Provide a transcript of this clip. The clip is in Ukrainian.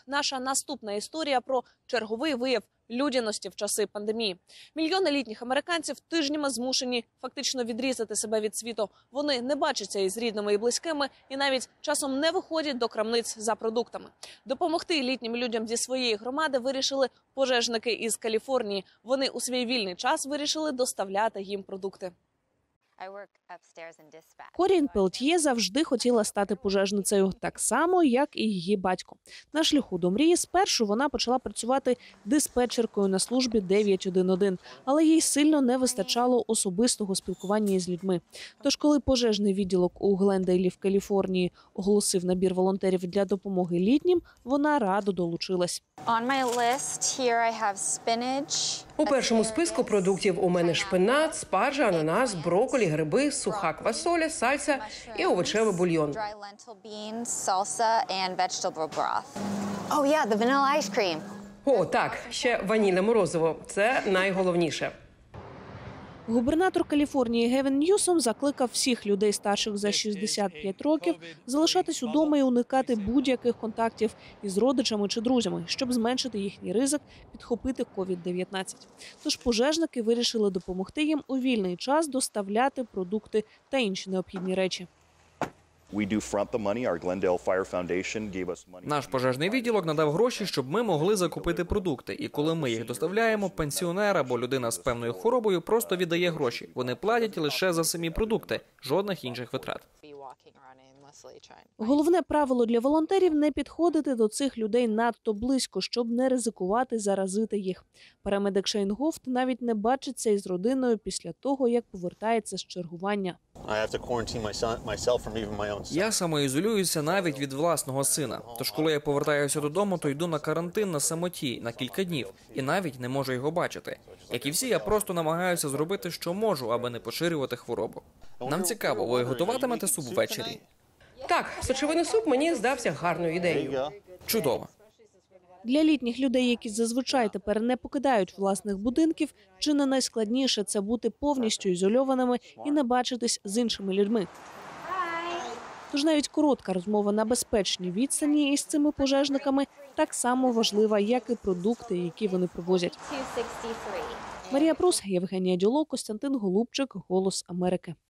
Наша наступна історія про черговий вияв людяності в часи пандемії. Мільйони літніх американців тижнями змушені фактично відрізати себе від світу. Вони не бачаться із рідними і близькими і навіть часом не виходять до крамниць за продуктами. Допомогти літнім людям зі своєї громади вирішили пожежники із Каліфорнії. Вони у свій вільний час вирішили доставляти їм продукти. Корін Пелтьє завжди хотіла стати пожежницею, так само, як і її батько. На шляху до мрії спершу вона почала працювати диспетчеркою на службі 911, але їй сильно не вистачало особистого спілкування із людьми. Тож, коли пожежний відділок у Глендейлі в Каліфорнії оголосив набір волонтерів для допомоги літнім, вона радо долучилась. У першому списку продуктів у мене шпинат, спаржа, ананас, брокколі, гриби, суха квасоля, сальса і овочевий бульйон. О, так, ще ванільне морозиво. Це найголовніше. Губернатор Каліфорнії Гевін Ньюсом закликав всіх людей старших за 65 років залишатись удома і уникати будь-яких контактів із родичами чи друзями, щоб зменшити їхній ризик підхопити COVID-19. Тож пожежники вирішили допомогти їм у вільний час доставляти продукти та інші необхідні речі. Наш пожежний відділок надав гроші, щоб ми могли закупити продукти. І коли ми їх доставляємо, пенсіонер або людина з певною хворобою просто віддає гроші. Вони платять лише за самі продукти, жодних інших витрат. Головне правило для волонтерів – не підходити до цих людей надто близько, щоб не ризикувати заразити їх. Парамедик Шейн Гофт навіть не бачиться із родиною після того, як повертається з чергування. Я самоізолююся навіть від власного сина. Тож коли я повертаюся додому, то йду на карантин на самоті на кілька днів і навіть не можу його бачити. Як і всі, я просто намагаюся зробити, що можу, аби не поширювати хворобу. Нам цікаво, ви готуватимете суп ввечері? Так, сочевиний суп мені здався гарною ідеєю. Чудово. Для літніх людей, які зазвичай тепер не покидають власних будинків, чи не найскладніше це бути повністю ізольованими і не бачитись з іншими людьми. Тож навіть коротка розмова на безпечній відстані із цими пожежниками так само важлива, як і продукти, які вони привозять. Марія Прус, Євгенія Дюло, Костянтин Голубчик, Голос Америки.